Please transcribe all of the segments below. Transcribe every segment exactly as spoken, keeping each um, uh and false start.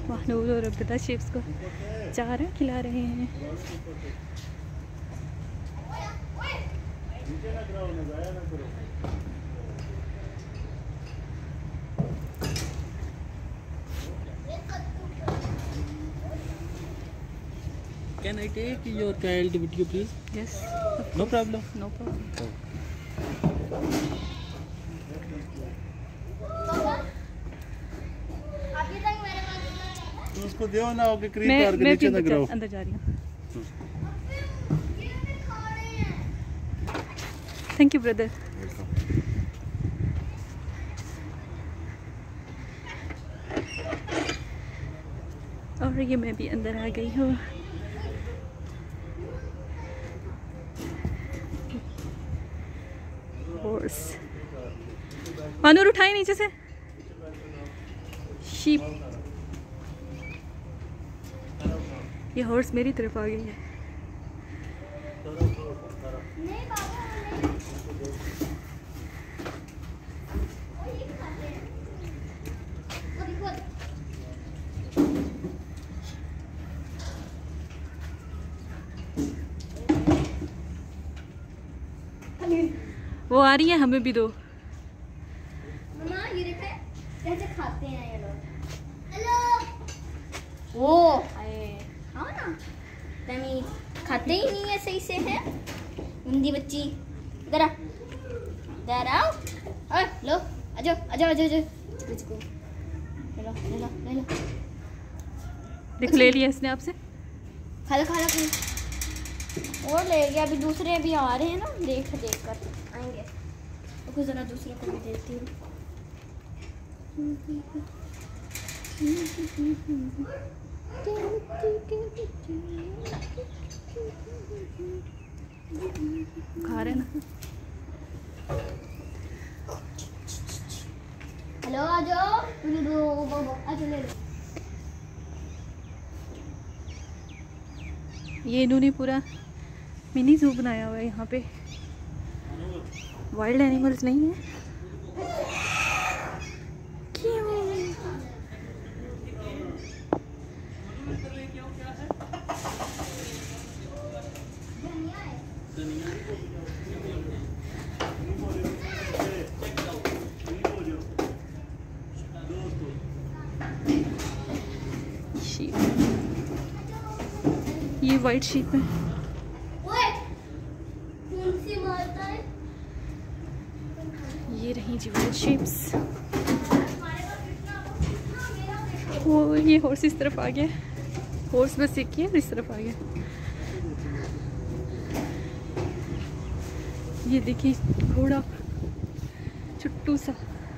महानूर और अब्दा शेफ्स को चारा खिला रहे हैं। Can I take your child with you, please? Yes. No problem. No problem. तो उसको दो ना होके क्रीम मैं कार के मैं नीचे ना गिराओ। अंदर जा रही हूँ। Thank you brother. और ये मैं भी अंदर आ गई हूँ। हॉर्स मानूर उठाए नीचे से। शीप। ये हॉर्स मेरी तरफ आ गई है। वो आ रही है, हमें भी दो। मम्मा ये देखे कैसे खाते हैं ये लोग। हेलो ओ आए हाँ ना तमी खाते ही नहीं है सही से है गंदी बच्ची। इधर आ इधर आओ। ओए लो आजो आजो आजो आजो इसको ले लो ले लो ले लो। देख ले लिया इसने आपसे। खा लो खा लो खा लो। और ले गया। अभी दूसरे भी आ रहे हैं ना, देख देख कर आएंगे। तो जरा दूसरे को भी देती हूँ। खा रहे ना। हेलो आ जाओ आ जाओ ले लो। ये इन्होंने पूरा मिनी जू बनाया हुआ है यहाँ पे। वाइल्ड एनिमल्स नहीं है। क्यों? शीप। ये वाइट शीप है। ये रही जी वाइट शीप्स। वो ये हॉर्स इस तरफ आ गया। हॉर्स बस एक ही है, इस तरफ आ गया। ये देखिए घोड़ा छुट्टू सा।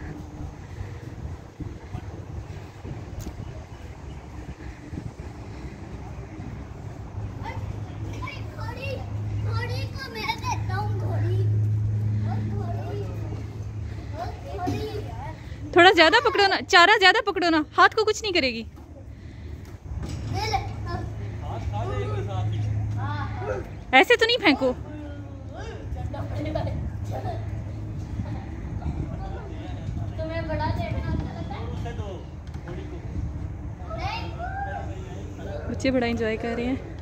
थोड़ा ज्यादा पकड़ो ना, चारा ज्यादा पकड़ो ना, हाथ को कुछ नहीं करेगी। ऐसे तो नहीं फेंको। तुम्हें बड़ा देखना अच्छा लगता है? बच्चे बड़ा एंजॉय कर रहे हैं।